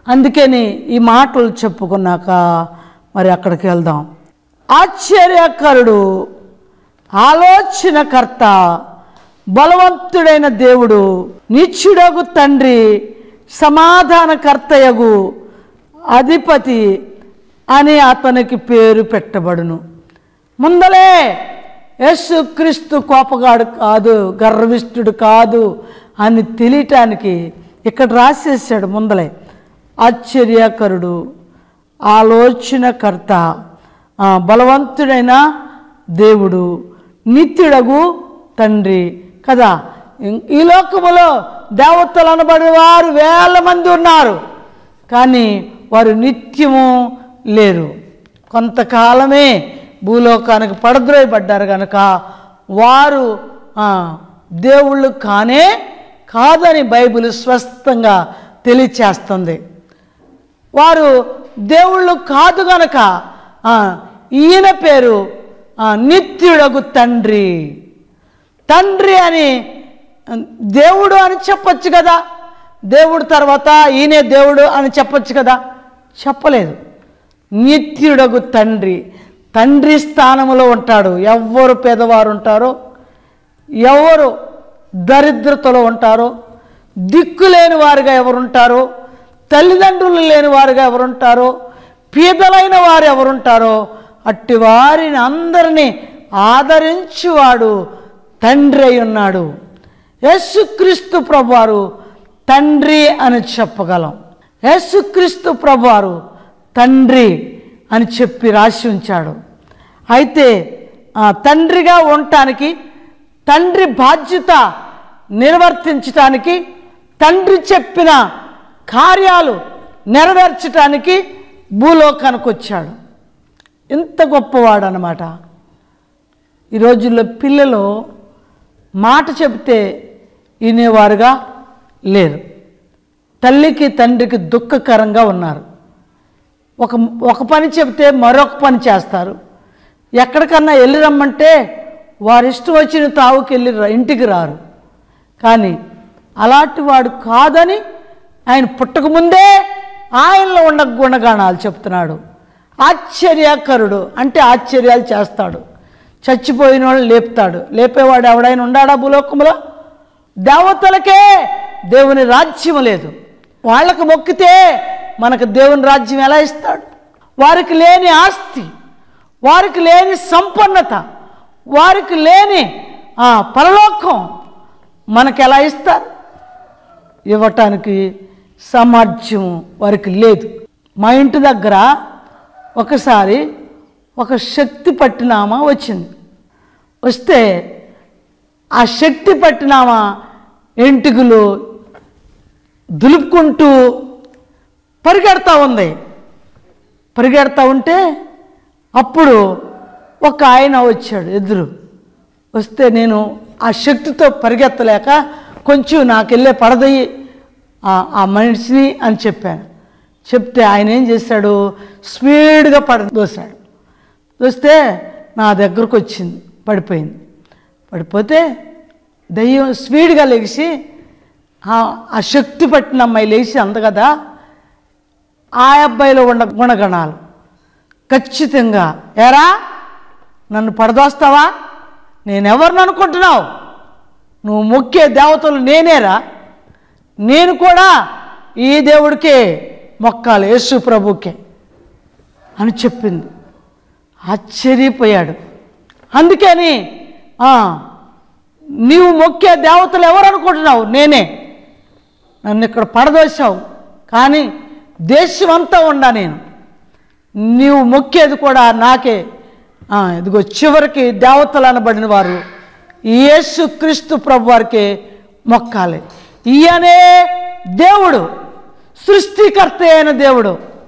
అందుకని ఈ మాటలు చెప్పుకున్నాక మరి అక్కడికి వెళ్దాం. ఆశ్చర్యకరుడు, ఆలోచనకర్త, బలవంతుడైన దేవుడు, నిత్యుడగు తండ్రి, సమాధానకర్తయగు అధిపతి అని అతనికి పేరు పెట్టబడును. ముందలే యేసుక్రీస్తు కోపగాడు కాదు, గర్విష్ఠుడు కాదు అని తెలియటానికి ఇక్కడ రాసేసాడు ముందలే. ఆశ్చర్యకరుడు, ఆలోచనకర్త, బలవంతుడైన దేవుడు, నిత్యుడగు తండ్రి కదా. ఈ లోకములో దేవతలు అనబడే వారు వేల మంది ఉన్నారు, కానీ వారు నిత్యము లేరు. కొంతకాలమే భూలోకానికి పడద్రోయబడ్డారు కనుక వారు దేవుళ్ళు కానే కాదని బైబిల్ స్పష్టంగా తెలియచేస్తుంది. వారు దేవుళ్ళు కాదు గనక ఈయన పేరు నిత్యుడగు తండ్రి. తండ్రి అని దేవుడు అని చెప్పచ్చు కదా, దేవుడు తర్వాత ఈయనే దేవుడు అని చెప్పచ్చు కదా, చెప్పలేదు. నిత్యుడగు తండ్రి, తండ్రి స్థానంలో ఉంటాడు. ఎవరు పేదవారు ఉంటారో, ఎవరు దరిద్రతలో ఉంటారో, దిక్కులేని వారుగా ఎవరుంటారో, తల్లిదండ్రులు లేని వారుగా ఎవరుంటారో, పీదలైన వారు ఎవరుంటారో అట్టి వారిని అందరినీ ఆదరించువాడు తండ్రి అయి ఉన్నాడు. యేసుక్రీస్తు ప్రభువారు తండ్రి అని చెప్పగలం. యేసుక్రీస్తు ప్రభువారు తండ్రి అని చెప్పి రాసి ఉంచాడు. అయితే తండ్రిగా ఉండటానికి, తండ్రి బాధ్యత నిర్వర్తించటానికి, తండ్రి చెప్పిన కార్యాలు నెరవేర్చటానికి భూలోకానికి వచ్చాడు. ఇంత గొప్పవాడు అన్నమాట. ఈ రోజుల్లో పిల్లలు మాట చెబితే వినేవారుగా లేరు. తల్లికి తండ్రికి దుఃఖకరంగా ఉన్నారు. ఒక పని చెబితే మరొక పని చేస్తారు. ఎక్కడికన్నా వెళ్ళి రమ్మంటే వారి ఇష్టం వచ్చిన తావుకి వెళ్ళి ఇంటికి రారు. కానీ అలాంటి వాడు కాదని ఆయన పుట్టకముందే ఆయనలో ఉన్న గుణగాణాలు చెప్తున్నాడు. ఆశ్చర్యకరుడు అంటే ఆశ్చర్యాలు చేస్తాడు, చచ్చిపోయిన వాళ్ళు లేపుతాడు. లేపేవాడు ఎవడైనా ఉన్నాడా భూలోకంలో? దేవతలకే దేవుని రాజ్యం లేదు. వాళ్ళకు మొక్కితే మనకు దేవుని రాజ్యం ఎలా ఇస్తాడు? వారికి లేని ఆస్తి, వారికి లేని సంపన్నత, వారికి లేని పరలోకం మనకు ఎలా ఇస్తారు? ఇవ్వటానికి సామర్థ్యం వారికి లేదు. మా ఇంటి దగ్గర ఒకసారి ఒక శక్తి పట్టినామా వచ్చింది. వస్తే ఆ శక్తి పట్టినామా ఎంటుకలు దులుపుకుంటూ పరిగెడతా ఉంది. పరిగెడతా ఉంటే అప్పుడు ఒక ఆయన వచ్చాడు ఎదురు. వస్తే నేను ఆ శక్తితో పరిగెత్తలేక కొంచెం నాకెళ్ళే పడదయ్యి ఆ మనిషిని అని చెప్పాను. చెప్తే ఆయన ఏం చేశాడు, స్పీడ్గా దోశాడు. దోస్తే నా దగ్గరకు వచ్చింది, పడిపోయింది. పడిపోతే దయ్యం స్పీడ్గా లేచి ఆ శక్తి పట్టిన అమ్మాయి లేచి అంది కదా, ఆ అబ్బాయిలో ఉన్న గుణగణాలు ఖచ్చితంగా, ఏరా నన్ను పడదోస్తావా? నేనెవరిని అనుకుంటున్నావు? నువ్వు మొక్కే దేవతలు నేనేరా, నేను కూడా ఈ దేవుడికే మొక్కాలి, యేసు ప్రభుకే అని చెప్పింది. ఆశ్చర్యపోయాడు. అందుకని నీవు మొక్కే దేవతలు ఎవరు అనుకుంటున్నావు? నేనే. నన్ను ఇక్కడ పడదోశావు, కానీ దేశం అంతా ఉండా నేను. నీవు మొక్కేది కూడా నాకే. ఇదిగో చివరికి దేవతలు అనబడిన వారు యేసుక్రీస్తు ప్రభు వారికే మొక్కాలి. ఈయనే దేవుడు, సృష్టికర్త అయిన దేవుడు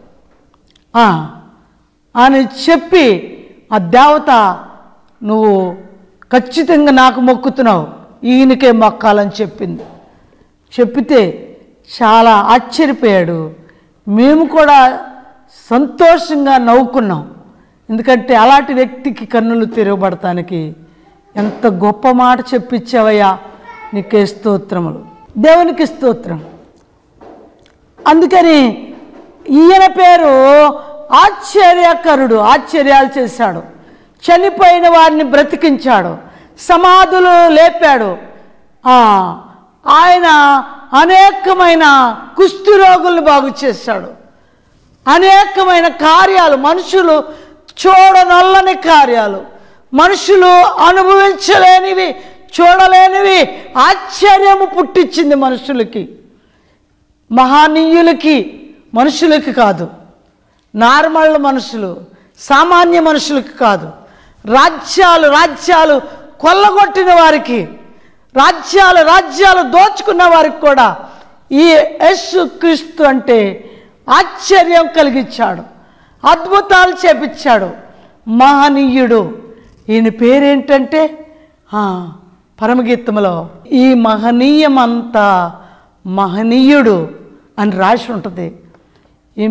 అని చెప్పి ఆ దేవత నువ్వు ఖచ్చితంగా నాకు మొక్కుతున్నావు, ఈయనకే మొక్కాలని చెప్పింది. చెప్పితే చాలా ఆశ్చర్యపోయాడు. మేము కూడా సంతోషంగా నవ్వుకున్నాం. ఎందుకంటే అలాంటి వ్యక్తికి కన్నులు తెరవబడటానికి ఎంత గొప్ప మాట చెప్పించావయ్యా, నీకే స్తోత్రములు, దేవునికి స్తోత్రం. అందుకని ఈయన పేరు ఆశ్చర్యకరుడు, ఆశ్చర్యాలు చేశాడు, చనిపోయిన వారిని బ్రతికించాడు, సమాధులు లేపాడు. ఆయన అనేకమైన కుష్ఠరోగులను బాగు చేశాడు. అనేకమైన కార్యాలు, మనుషులు చూడనొల్లని కార్యాలు, మనుషులు అనుభవించలేనివి, చూడలేనివి ఆశ్చర్యము పుట్టించింది మనుషులకి. మహనీయులకి, మనుషులకి కాదు, నార్మల్ మనుషులు, సామాన్య మనుషులకి కాదు, రాజ్యాలు కొల్లగొట్టిన వారికి, రాజ్యాలు దోచుకున్న వారికి కూడా ఈ యేసుక్రీస్తు అంటే ఆశ్చర్యం కలిగించాడు, అద్భుతాలు చేపించాడు. మహనీయుడు. ఈయన పేరేంటంటే పరమగీతంలో ఈ మహనీయమంతా మహనీయుడు అని రాసి ఉంటుంది. ఈ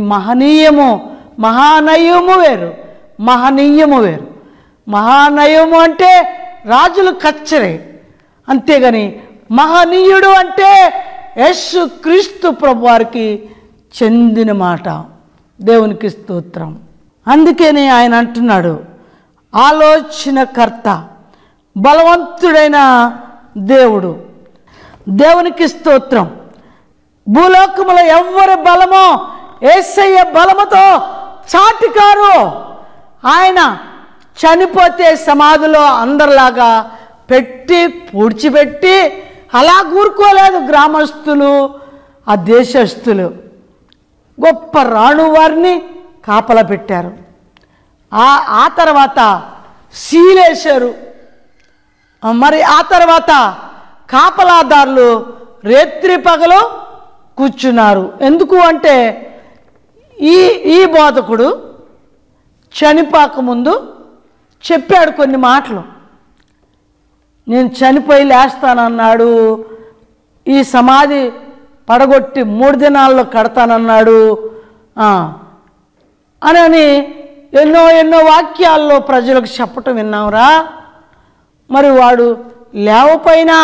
మహానయము వేరు, మహనీయము వేరు. మహానయము అంటే రాజులు కచ్చరే, అంతేగాని మహనీయుడు అంటే యేసుక్రీస్తు ప్రభువారికి చెందిన మాట. దేవునికి స్తోత్రం. అందుకనే ఆయన అంటున్నాడు, ఆలోచనకర్త, బలవంతుడైన దేవుడు. దేవునికి స్తోత్రం. భూలోకములో ఎవరి బలమో యేసయ్య బలముతో చాటికారు. ఆయన చనిపోతే సమాధిలో అందరిలాగా పెట్టి పూడ్చిపెట్టి అలా కూరుకోలేదు. గ్రామస్తులు, ఆ దేశస్తులు గొప్ప రాణువారిని కాపలా పెట్టారు. ఆ తర్వాత సీలేశారు. మరి ఆ తర్వాత కాపలాదారులు రేత్రి పగలు కూర్చున్నారు. ఎందుకు అంటే ఈ బోధకుడు చనిపోకముందు చెప్పాడు కొన్ని మాటలు. నేను చనిపోయి లేస్తానన్నాడు, ఈ సమాధి పడగొట్టి 3 దినాల్లో కడతానన్నాడు అని ఎన్నో వాక్యాల్లో ప్రజలకు చెప్పటం విన్నాంరా. మరి వాడు లేవపోయినా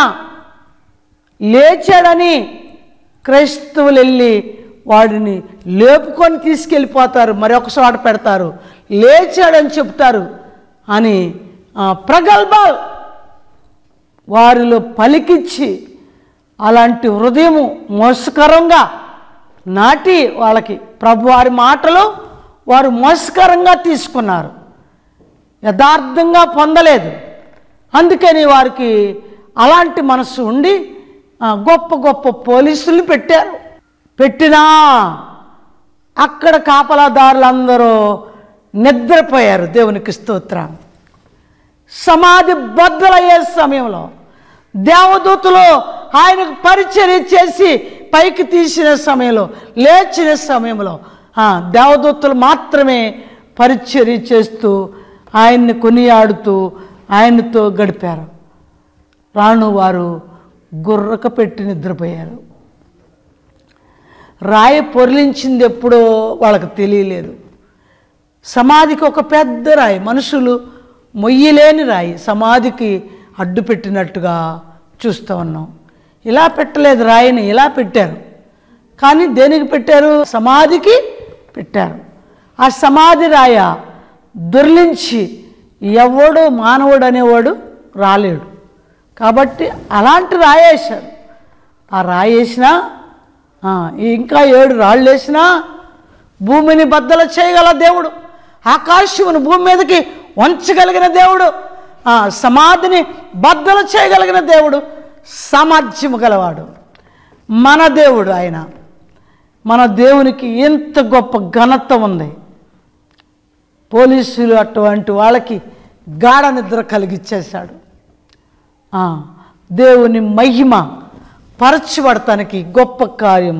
లేచాడని క్రైస్తవులు వెళ్ళి వాడిని లేపుకొని తీసుకెళ్ళిపోతారు, మరి ఒక చోట పెడతారు, లేచాడని చెప్తారు అని ప్రగల్భాలు వారిలో పలికిచ్చి అలాంటి హృదయము మోసకరంగా నాటి వాళ్ళకి ప్రభువారి మాటలు వారు మోసకరంగా తీసుకున్నారు, యథార్థంగా పొందలేదు. అందుకని వారికి అలాంటి మనసు ఉండి గొప్ప పోలీసులు పెట్టారు. పెట్టినా అక్కడ కాపలాదారులందరూ నిద్రపోయారు. దేవునికి స్తోత్రం. సమాధి బద్దలయ్యే సమయంలో దేవదూతలు ఆయనకు పరిచర్య చేసి పైకి తీసిన సమయంలో, లేచిన సమయంలో దేవదూతలు మాత్రమే పరిచర్య చేస్తూ ఆయన్ని కొనియాడుతూ ఆయనతో గడిపారు. రాను వారు గుర్రక పెట్టి నిద్రపోయారు. రాయి పొర్లించింది ఎప్పుడో వాళ్ళకి తెలియలేదు. సమాధికి ఒక పెద్ద రాయి, మనుషులు మొయ్యలేని రాయి సమాధికి అడ్డు పెట్టినట్టుగా చూస్తూ ఉన్నాం. ఇలా పెట్టలేదు, రాయిని ఇలా పెట్టారు. కానీ దేనికి పెట్టారు? సమాధికి పెట్టారు. ఆ సమాధి రాయ దొర్లించి ఎవడు మానవుడు అనేవాడు రాలేడు. కాబట్టి అలాంటి రాయేశారు. ఆ రాయేసినా ఇంకా 7 రాళ్ళు వేసినా భూమిని బద్దలు చేయగల దేవుడు, ఆకాశమును భూమి మీదకి వంచగలిగిన దేవుడు, సమాధిని బద్దలు చేయగలిగిన దేవుడు, సామర్థ్యము గలవాడు మన దేవుడు. ఆయన మన దేవునికి ఎంత గొప్ప ఘనత ఉంది. పోలీసులు అటువంటి వాళ్ళకి గాఢ నిద్ర కలిగిచ్చేశాడు. దేవుని మహిమ పరచబడటానికి గొప్ప కార్యం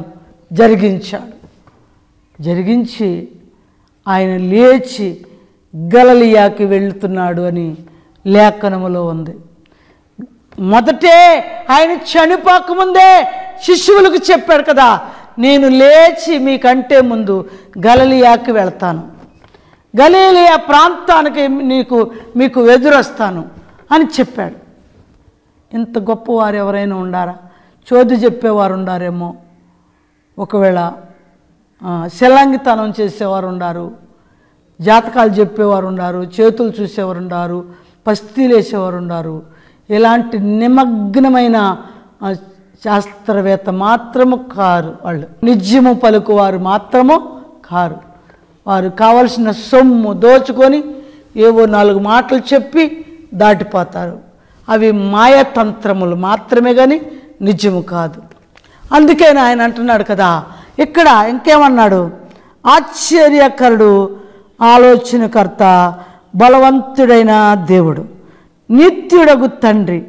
జరిగించి ఆయన లేచి గలిలయకి వెళ్తున్నాడు అని లేఖనములో ఉంది. మొదటే ఆయన చనిపోకముందే శిష్యులకు చెప్పాడు కదా, నేను లేచి మీకంటే ముందు గలిలయకి వెళ్తాను, గలిలయ ప్రాంతానికి మీకు ఎదురొస్తాను అని చెప్పాడు. ఇంత గొప్పవారు ఎవరైనా ఉండారా? చోది చెప్పేవారు ఉండారేమో. ఒకవేళ శిలంగితనం చేసేవారు ఉన్నారు, జాతకాలు చెప్పేవారు ఉన్నారు, చేతులు చూసేవారు ఉన్నారు, పస్తీలు వేసేవారు ఉన్నారు. ఇలాంటి నిమగ్నమైన శాస్త్రవేత్త మాత్రము కారు వాళ్ళు. నిజము పలుకువారు మాత్రము కారు. వారు కావలసిన సొమ్ము దోచుకొని ఏవో 4 మాటలు చెప్పి దాటిపోతారు. అవి మాయతంత్రములు మాత్రమే కానీ నిజము కాదు. అందుకే ఆయన అంటున్నాడు కదా, ఇక్కడ ఇంకేమన్నాడు, ఆశ్చర్యకరుడు, ఆలోచనకర్త, బలవంతుడైన దేవుడు, నిత్యుడగు తండ్రి,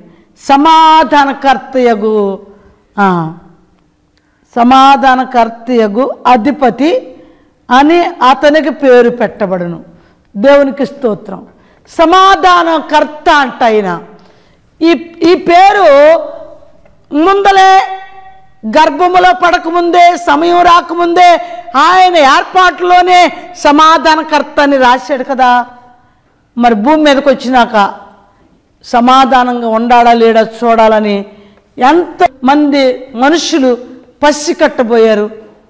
సమాధానకర్తయగు అధిపతి అని అతనికి పేరు పెట్టబడును. దేవునికి స్తోత్రం. సమాధానకర్త అంట ఆయన. ఈ పేరు ముందలే గర్భములో పడకముందే, సమయం రాకముందే ఆయన ఏర్పాటులోనే సమాధానకర్త అని రాశాడు కదా. మరి భూమి మీదకి వచ్చినాక సమాధానంగా ఉండాలా లేడా చూడాలని ఎంతమంది మనుషులు పసికట్టబోయారు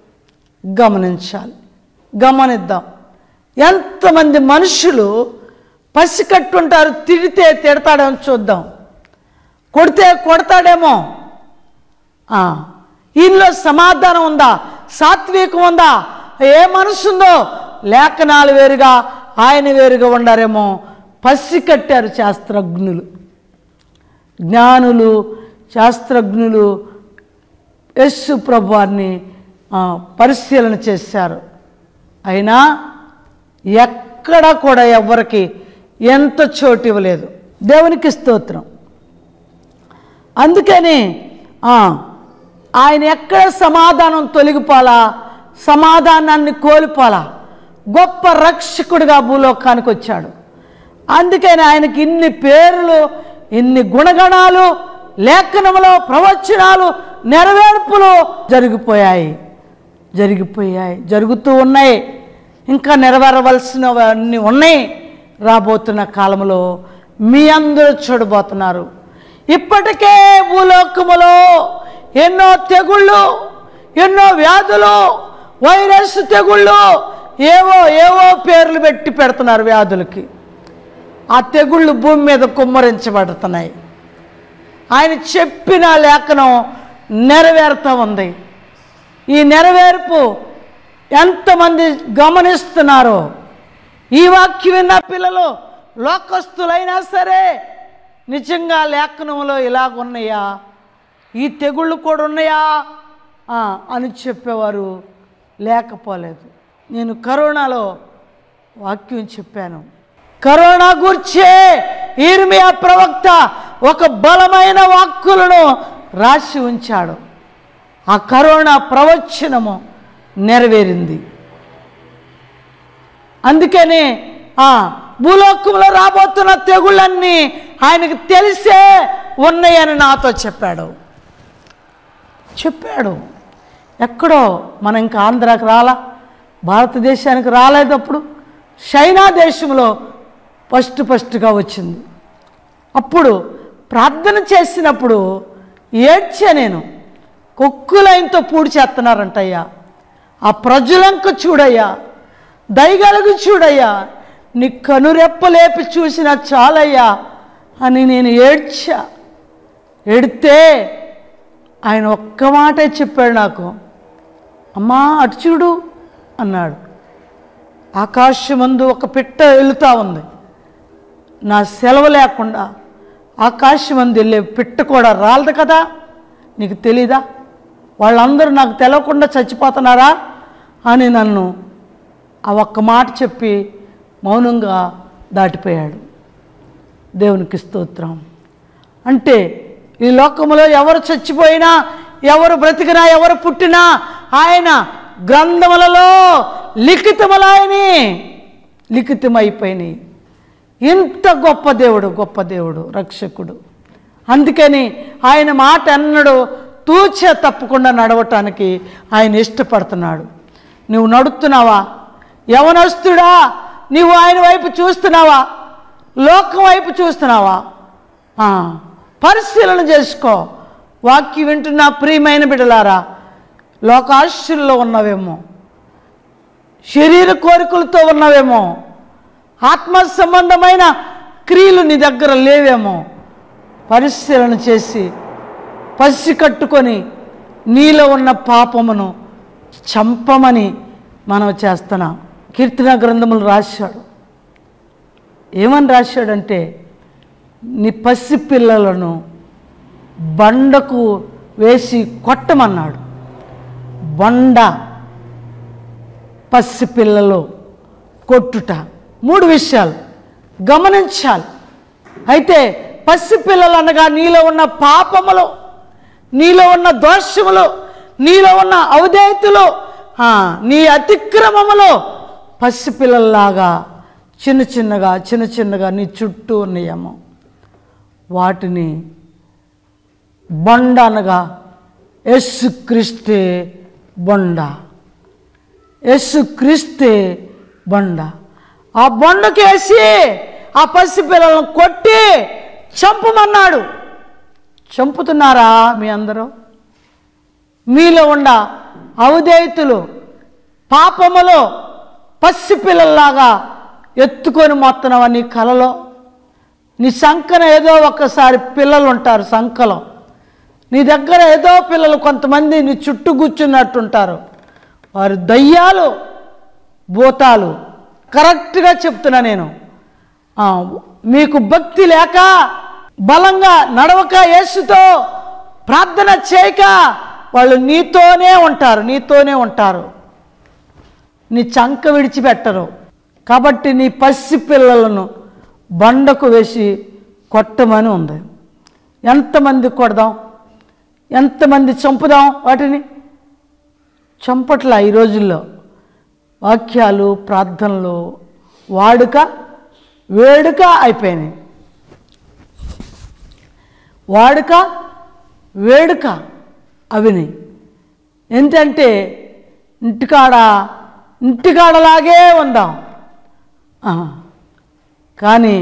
గమనిద్దాం. ఎంతమంది మనుషులు పసికట్టుంటారు. తిడితే తిడతాడేమో చూద్దాం, కొడితే కొడతాడేమో. ఈయనలో సమాధానం ఉందా, సాత్వికం ఉందా, ఏ మనసు ఉందో? లేఖనాలు వేరుగా ఆయన వేరుగా ఉండారేమో. పసికట్టారు శాస్త్రజ్ఞులు, జ్ఞానులు, శాస్త్రజ్ఞులు యేసు ప్రభువారిని పరిశీలన చేశారు. అయినా ఎక్కడ కూడా ఎవరికి ఎంత చోటు ఇవ్వలేదు. దేవునికి స్తోత్రం. అందుకని ఆయన ఎక్కడ సమాధానం తొలగిపోలా, సమాధానాన్ని కోల్పోలా. గొప్ప రక్షకుడిగా భూలోకానికి వచ్చాడు. అందుకని ఆయనకి ఇన్ని పేర్లు, ఇన్ని గుణగణాలు, లేఖనములో ప్రవచనాలు, నెరవేర్పులు జరుగుతూ ఉన్నాయి. ఇంకా నెరవేరవలసినవన్నీ ఉన్నాయి. రాబోతున్న కాలంలో మీ అందరూ చూడబోతున్నారు. ఇప్పటికే భూలోకములో ఎన్నో తెగుళ్ళు, ఎన్నో వ్యాధులు, వైరస్ తెగుళ్ళు, ఏవో పేర్లు పెట్టి పెడుతున్నారు వ్యాధులకి. ఆ తెగుళ్ళు భూమి మీద కుమ్మరించబడుతున్నాయి. ఆయన చెప్పిన లేఖనం నెరవేరుతూ ఉంది. ఈ నెరవేర్పు ఎంతమంది గమనిస్తున్నారో, ఈ వాక్యం విన్న పిల్లలు లోకస్తులైనా సరే నిజంగా లేఖనంలో ఇలాగున్నాయా, ఈ తెగుళ్ళు కూడా ఉన్నాయా అని చెప్పేవారు లేకపోలేదు. నేను కరోనాలో వాక్యం చెప్పాను. కరోనా గుర్చే ఇర్మియా ప్రవక్త ఒక బలమైన వాక్కులను రాసి ఉంచాడు. ఆ కరోనా ప్రవచనము నెరవేరింది. అందుకని భూలోకంలో రాబోతున్న తెగుళ్ళన్నీ ఆయనకు తెలిసే ఉన్నాయని నాతో చెప్పాడు. ఎక్కడో మనం ఇంకా ఆంధ్రాకి రాలా, భారతదేశానికి రాలేదప్పుడు చైనా దేశంలో ఫస్ట్గా వచ్చింది. అప్పుడు ప్రార్థన చేసినప్పుడు ఏడ్చా నేను. కొక్కులైనతో పూడి చేస్తున్నారంటయ్యా, ఆ ప్రజలంక చూడయ్యా, దయగలుగు చూడయ్యా, నీ కనురెప్పలేపి చూసినా చాలయ్యా అని నేను ఏడితే ఆయన ఒక్క మాటే చెప్పాడు నాకు. అమ్మా అటు చూడు అన్నాడు. ఆకాశమందు ఒక పిట్ట వెళుతూ ఉంది. నా సెలవు లేకుండా ఆకాశమందు వెళ్ళే పిట్ట కూడా రాలదు కదా, నీకు తెలీదా? వాళ్ళందరూ నాకు తెలవకుండా చచ్చిపోతున్నారా అని నన్ను ఆ ఒక్క మాట చెప్పి మౌనంగా దాటిపోయాడు. దేవునికి స్తోత్రం. అంటే ఈ లోకంలో ఎవరు చచ్చిపోయినా, ఎవరు బ్రతికినా, ఎవరు పుట్టినా ఆయన గ్రంథములలో లిఖితమైపోయినాయి. ఇంత గొప్ప దేవుడు రక్షకుడు. అందుకని ఆయన మాట ఎన్నడూ తూచే తప్పకుండా నడవటానికి ఆయన ఇష్టపడుతున్నాడు. నువ్వు నడుస్తున్నావా? యవనస్తుడా, నువ్వు ఆయన వైపు చూస్తున్నావా? లోకం వైపు చూస్తున్నావా? పరిశీలన చేసుకో. వాక్యం వింటున్న ప్రియమైన బిడ్డలారా, లోకాశ్రుల్లో ఉన్నవేమో, శరీర కోరికలతో ఉన్నావేమో, ఆత్మ సంబంధమైన క్రియలు నీ దగ్గర లేవేమో. పరిశీలన చేసి పసి కట్టుకొని నీలో ఉన్న పాపమును చంపమని మనం చేస్తున్నాం. కీర్తన గ్రంథములు రాశాడు. ఏమని రాశాడంటే, నీ పసి పిల్లలను బండకు వేసి కొట్టమన్నాడు. బండ, పసి పిల్లలు కొట్టుట, 3 విషయాలు గమనించాలి. అయితే పసి పిల్లలు అనగా నీలో ఉన్న పాపములు, నీలో ఉన్న దోషములు, నీలో ఉన్న అవిధేయతలు, నీ అతిక్రమములు పసిపిల్లల్లాగా చిన్న చిన్నగా నీ చుట్టూ ఉన్నాయేమో. వాటిని బండ అనగా యేసుక్రీస్తే బండ, యేసుక్రీస్తే బండ. ఆ బండకేసి ఆ పసిపిల్లలను కొట్టి చంపమన్నాడు. చంపుతున్నారా మీ అందరూ? మీలో ఉన్న అవిధేయతలు, పాపములో పసిపిల్లల్లాగా ఎత్తుకొని మొత్తనవా నీ కలలో? నీ సంకన ఏదో ఒకసారి పిల్లలు ఉంటారు, సంకలో నీ దగ్గర ఏదో పిల్లలు కొంతమంది నీ చుట్టూ కూర్చున్నట్టుంటారు. వారు దయ్యాలు, భూతాలు. కరెక్ట్గా చెప్తున్నా నేను. మీకు భక్తి లేక, బలంగా నడవక, యేసుతో ప్రార్థన చేయక వాళ్ళు నీతోనే ఉంటారు, నీ చంక విడిచిపెట్టరు. కాబట్టి నీ పసి పిల్లలను బండకు వేసి కొట్టమని ఉంది. ఎంతమంది కొడదాం, ఎంతమంది చంపుదాం? వాటిని చంపట్లా. ఈ రోజుల్లో వాక్యాలు, ప్రార్థనలు వాడుక వేడుక అయిపోయినాయి. వాడుక వేడుక అవిని. ఏంటంటే ఇంటికాడలాగే ఉందాం, కానీ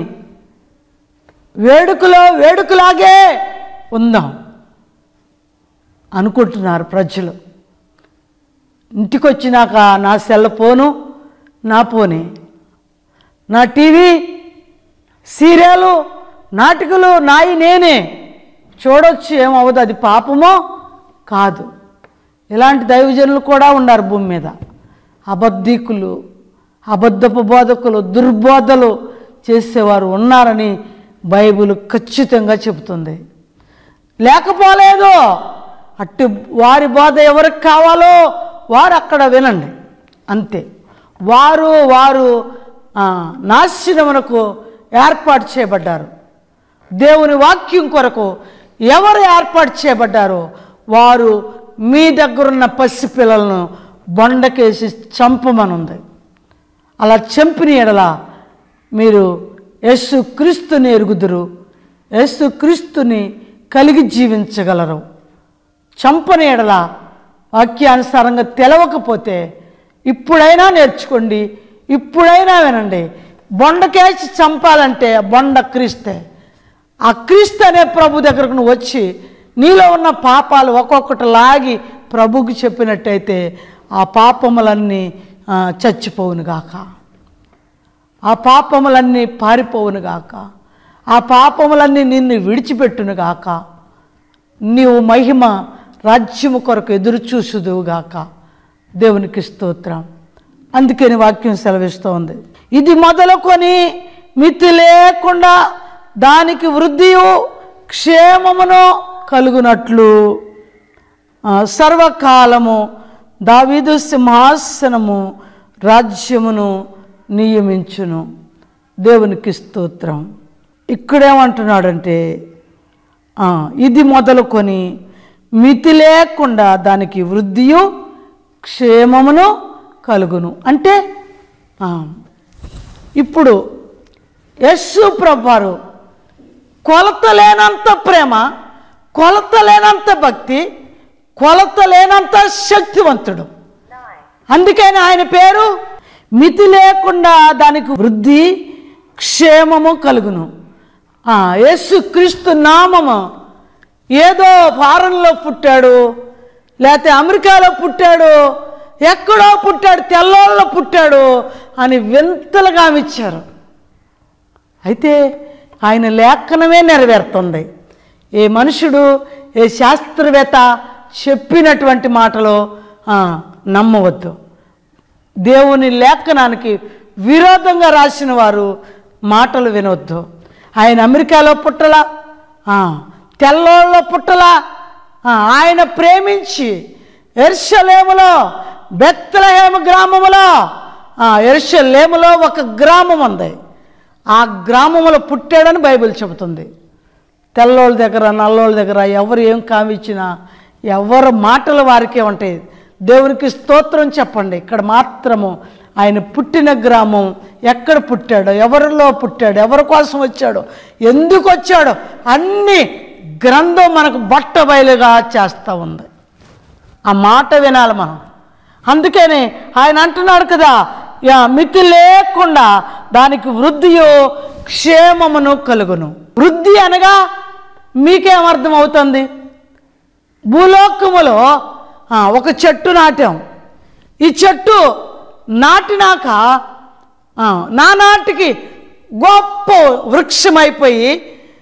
వేడుకలాగే ఉందాం అనుకుంటున్నారు ప్రజలు. ఇంటికి వచ్చినాక నా సెల్ ఫోను, నా ఫోనే, నా టీవీ, సీరియలు, నాటికలు నేనే చూడొచ్చు. ఏమవుతుంది? అది పాపమో కాదు. ఇలాంటి దైవజనులు కూడా ఉన్నారు భూమి మీద. అబద్ధికులు, అబద్ధపు బోధకులు, దుర్బోధలు చేసేవారు ఉన్నారని బైబిల్ ఖచ్చితంగా చెబుతుంది. లేకపోలేదు. అట్టి వారి బోధ ఎవరికి కావాలో వారు అక్కడ వినండి, అంతే. వారు నాశనమునకు ఏర్పాటు చేయబడ్డారు. దేవుని వాక్యం కొరకు ఎవరు ఏర్పాటు చేయబడ్డారో వారు మీ దగ్గరున్న పసిపిల్లలను బండకేసి చంపమనుంది. అలా చంపిన ఎడల మీరు యేసుక్రీస్తుని ఎరుగుదురు, యేసుక్రీస్తుని కలిగి జీవించగలరు. చంపని ఎడల వాక్యానుసారంగా తెలవకపోతే ఇప్పుడైనా నేర్చుకోండి, ఇప్పుడైనా వినండి. బండకేసి చంపాలంటే బండ క్రీస్తే. ఆ క్రీస్తు అనే ప్రభు దగ్గరకు నువ్వు వచ్చి నీలో ఉన్న పాపాలు ఒక్కొక్కటి లాగి ప్రభుకి చెప్పినట్టయితే ఆ పాపములన్నీ చచ్చిపోవునుగాక, ఆ పాపములన్నీ పారిపోవునుగాక, ఆ పాపములన్నీ నిన్ను విడిచిపెట్టునుగాక, నీవు మహిమ రాజ్యము కొరకు ఎదురు చూసుదువుగాక. దేవునికి స్తోత్రం. అందుకని వాక్యం సెలవిస్తూ ఉంది, ఇది మొదలుకొని మితి లేకుండా దానికి వృద్ధియు క్షేమమును కలుగునట్లు సర్వకాలము దావీదు సింహాసనము రాజ్యమును నియమించును. దేవునికి స్తోత్రం. ఇక్కడేమంటున్నాడంటే ఇది మొదలుకొని మితి లేకుండా దానికి వృద్ధియు క్షేమమును కలుగును. అంటే ఇప్పుడు యేసు ప్రభువారు కొలత లేనంత ప్రేమ, కొలత లేనంత భక్తి, కొలత లేనంత శక్తివంతుడు. అందుకని ఆయన పేరు మితి లేకుండా దానికి వృద్ధి క్షేమము కలుగును. యేసుక్రీస్తు నామము ఏదో ఫారెన్లో పుట్టాడు, లేకపోతే అమెరికాలో పుట్టాడు, ఎక్కడో పుట్టాడు, తెల్లోళ్ళలో పుట్టాడు అని వింతలుగా ఇచ్చారు. అయితే ఆయన లేఖనమే నెరవేరుతుంది. ఏ మనుషుడు, ఏ శాస్త్రవేత్త చెప్పినటువంటి మాటలు నమ్మవద్దు. దేవుని లేఖనానికి విరోధంగా రాసిన వారు మాటలు వినవద్దు. ఆయన అమెరికాలో పుట్టలా, తెల్లోళ్ళలో పుట్టలా. ఆయన ప్రేమించి యెరూషలేములో, బెత్లెహేము గ్రామములో, యెరూషలేములో ఒక గ్రామం ఉంది. ఆ గ్రామంలో పుట్టాడని బైబిల్ చెబుతుంది. తెల్లోళ్ళ దగ్గర, నల్లోళ్ళ దగ్గర ఎవరు ఏం కామిచ్చినా, ఎవరు మాటలు వారికే ఉంటాయి. దేవునికి స్తోత్రం చెప్పండి. ఇక్కడ మాత్రము ఆయన పుట్టిన గ్రామం, ఎక్కడ పుట్టాడో, ఎవరిలో పుట్టాడో, ఎవరి కోసం వచ్చాడో, ఎందుకు వచ్చాడో అన్ని గ్రంథం మనకు బట్టబయలుగా చేస్తూ ఉంది. ఆ మాట వినాలి మనం. అందుకని ఆయన అంటున్నాడు కదా, మితి లేకుండా దానికి వృద్ధియో క్షేమమును కలుగును. వృద్ధి అనగా మీకేమర్థం అవుతుంది? భూలోకములో ఒక చెట్టు నాటాం. ఈ చెట్టు నాటినాక నానాటికి గొప్ప వృక్షమైపోయి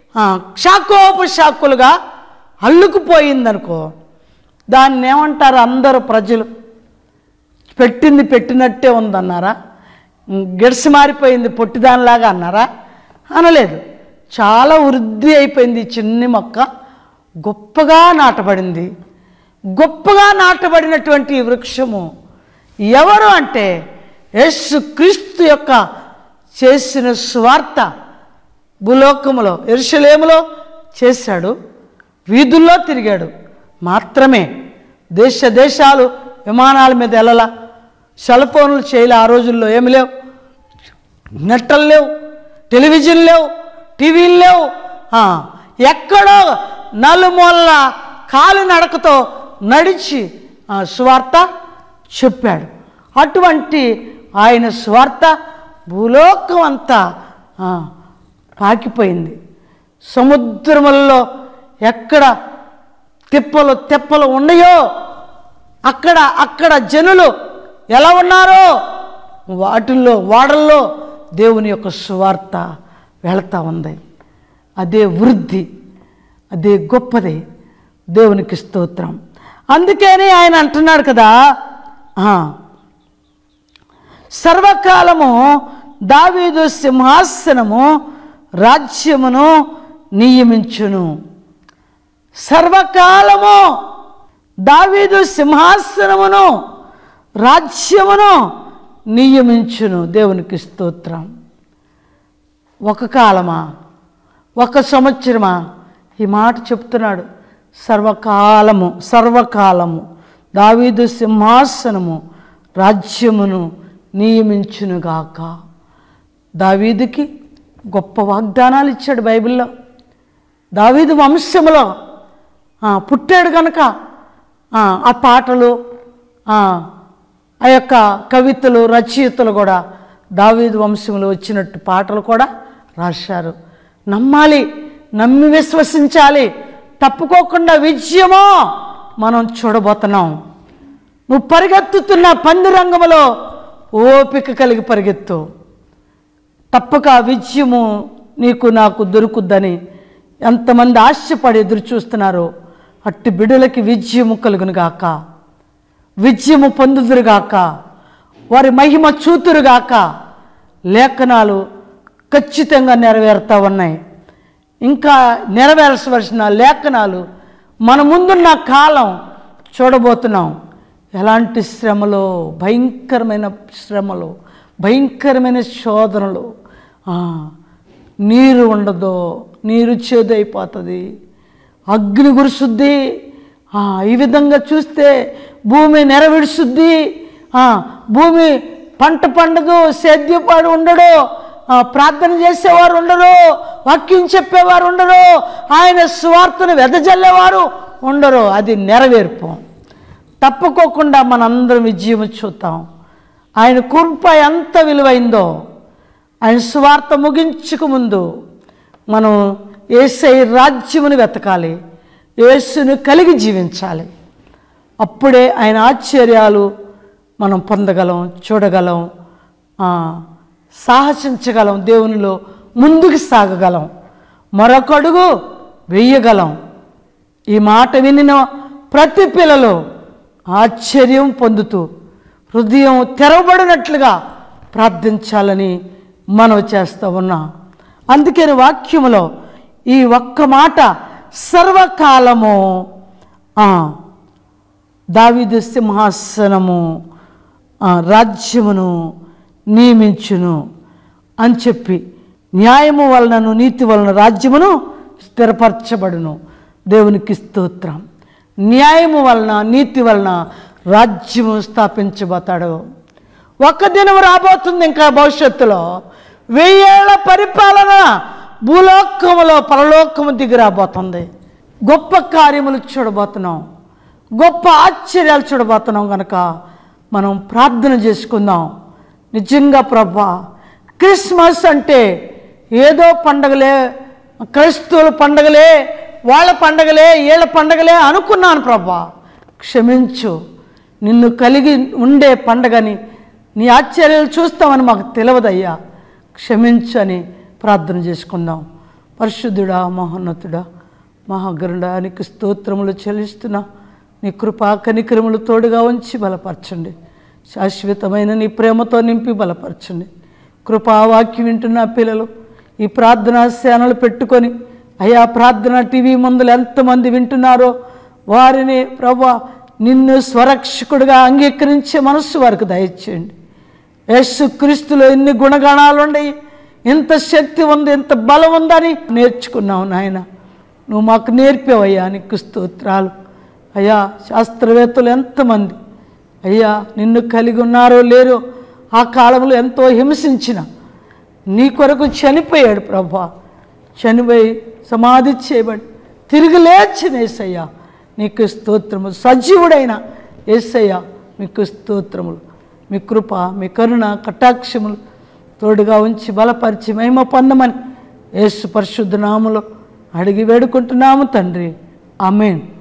శాఖోపశాఖలుగా అల్లుకుపోయిందనుకో, దాన్ని ఏమంటారు అందరూ ప్రజలు? పెట్టింది పెట్టినట్టే ఉందన్నారా? గిడసి మారిపోయింది పొట్టిదానిలాగా అన్నారా? అనలేదు. చాలా వృద్ధి అయిపోయింది. చిన్ని మొక్క గొప్పగా నాటబడింది. గొప్పగా నాటబడినటువంటి వృక్షము ఎవరు అంటే యేసుక్రీస్తు యొక్క చేసిన సువార్త భూలోకములో, యెరూషలేములో చేశాడు. వీధుల్లో తిరిగాడు మాత్రమే. దేశ దేశాలు విమానాల మీద వెళ్ళలా, సెల్ ఫోన్లు చేయలే. ఆ రోజుల్లో ఏమి లేవు, నెట్టలు లేవు, టెలివిజన్ లేవు, టీవీలు లేవు. ఎక్కడో నలుమూలల కాలు నడకతో నడిచి సువార్త చెప్పాడు. అటువంటి ఆయన సువార్త భూలోకం అంతా పాకిపోయింది. సముద్రములలో ఎక్కడ తిప్పలు తెప్పలు ఉన్నాయో అక్కడ జనులు ఎలా ఉన్నారో వాటిల్లో వాడల్లో దేవుని యొక్క సువార్త వెళతా ఉంది. అదే వృద్ధి, అదే గొప్పది. దేవునికి స్తోత్రం. అందుకని ఆయన అంటున్నాడు కదా, సర్వకాలము దావీదు సింహాసనము రాజ్యమును నియమించును. సర్వకాలము దావీదు సింహాసనమును రాజ్యమును నియమించును. దేవునికి స్తోత్రం. ఒక కాలమా, ఒక సంవత్సరమా? ఈ మాట చెప్తున్నాడు. సర్వకాలము దావీదు సింహాసనము రాజ్యమును నియమించునుగాక. దావీదుకి గొప్ప వాగ్దానాలు ఇచ్చాడు బైబిల్లో. దావీదు వంశములో పుట్టాడు కనుక ఆ పాటలు, ఆ యొక్క కవితలు, రచయితలు కూడా దావీదు వంశంలో వచ్చినట్టు పాటలు కూడా రాశారు. నమ్మాలి, నమ్మి విశ్వసించాలి. తప్పుకోకుండా విజయమో మనం చూడబోతున్నాం. నువ్వు పరిగెత్తుతున్న పందిరంగంలో ఓపిక కలిగి పరిగెత్తు. తప్పక విజయము నీకు నాకు దొరుకుద్దని ఎంతమంది ఆశపడి ఎదురు చూస్తున్నారో అట్టి బిడ్డలకి విజయము కలుగునుగాక, విజయము పొందుదురుగాక, వారి మహిమ చూతురుగాక. లేఖనాలు ఖచ్చితంగా నెరవేరుతూ ఉన్నాయి. ఇంకా నెరవేర్చవలసిన లేఖనాలు మన ముందున్న కాలం చూడబోతున్నాం. ఎలాంటి శ్రమలో, భయంకరమైన శ్రమలు, భయంకరమైన శోధనలు. నీరు ఉండదో, నీరు చేదైపోతుంది, అగ్ని కురుసుద్ది. ఈ విధంగా చూస్తే భూమి నెరవేర్చుద్ది. భూమి పంట పండదు, సేద్యపాడు ఉండడు, ప్రార్థన చేసేవారు ఉండరు, వాక్యం చెప్పేవారు ఉండరు, ఆయన సువార్తను వెదజల్లేవారు ఉండరు. అది నెరవేర్పు. తప్పుకోకుండా మనందరం విజయం చూద్దాం. ఆయన కృప ఎంత విలువైందో. ఆయన సువార్త ముగించుకు ముందు మనం యేసయ్య రాజ్యమును వెతకాలి, యేసును కలిగి జీవించాలి. అప్పుడే ఆయన ఆశ్చర్యాలు మనం పొందగలం, చూడగలం, సాహసించగలం, దేవునిలో ముందుకు సాగగలం, మరొక అడుగు వెయ్యగలం. ఈ మాట వినిన ప్రతి పిల్లలు ఆశ్చర్యం పొందుతూ హృదయం తెరవబడినట్లుగా ప్రార్థించాలని మనవి చేస్తూ ఉన్నాం. అందుకని వాక్యములో ఈ ఒక్క మాట సర్వకాలము దావీదు సింహాసనము రాజ్యమును నియమించును అని చెప్పి, న్యాయము వలనను నీతి వలన రాజ్యమును స్థిరపరచబడును. దేవునికి స్తోత్రం. న్యాయము వలన నీతి వలన రాజ్యము స్థాపించబోతాడు. ఒక్క దినం రాబోతుంది ఇంకా భవిష్యత్తులో. 1000 ఏళ్ల పరిపాలన భూలోకములో పరలోకము దిగి రాబోతుంది. గొప్ప కార్యములు చూడబోతున్నాం, గొప్ప ఆశ్చర్యాలు చూడబోతున్నాం. కనుక మనం ప్రార్థన చేసుకుందాం. నిజంగా ప్రభా, క్రిస్మస్ అంటే ఏదో పండగలే, క్రైస్తవుల పండగలే, వాళ్ళ పండగలే, వీళ్ళ పండగలే అనుకున్నాను ప్రభా. క్షమించు. నిన్ను కలిగి ఉండే పండగని, నీ ఆశ్చర్యాలు చూస్తామని మాకు తెలియదయ్యా, క్షమించు అని ప్రార్థన చేసుకుందాం. పరిశుద్ధుడా, మహోన్నతుడా, మహాగరుడా, నీకు స్తోత్రములు చెల్లిస్తున్నా. నీ కృపా కనికరములు తోడుగా ఉంచి బలపరచండి. శాశ్వతమైన నీ ప్రేమతో నింపి బలపరచండి. కృపావాక్యం వింటున్న పిల్లలు ఈ ప్రార్థనా సేనలు పెట్టుకొని, అయ్యా ప్రార్థన టీవీ ముందులు ఎంతమంది వింటున్నారో వారిని ప్రభా నిన్ను స్వరక్షకుడిగా అంగీకరించే మనస్సు వారికి దయచేయండి. యేసుక్రీస్తులో ఎన్ని గుణగణాలు ఉన్నాయి, ఎంత శక్తి ఉంది, ఎంత బలం ఉందని నేర్చుకున్నావు నాయన. నువ్వు మాకు నేర్పావయ్యా, నీకు స్తోత్రాలు. అయ్యా శాస్త్రవేత్తలు ఎంతమంది అయ్యా నిన్ను కలిగి ఉన్నారో లేరో, ఆ కాలంలో ఎంతో హింసించిన నీ కొరకు చనిపోయాడు ప్రభా. చనిపోయి సమాధి చేయబడి తిరిగి లేచిన యేసయ్యా నీకు స్తోత్రములు. సజీవుడైన యేసయ్యా మీకు స్తోత్రములు. మీ కృప, మీ కరుణ, కటాక్షములు తోడుగా ఉంచి బలపరిచి మహిమ పొందమని యేసు పరిశుద్ధ నామములో అడిగి వేడుకుంటున్నాము తండ్రి. ఆమేన్.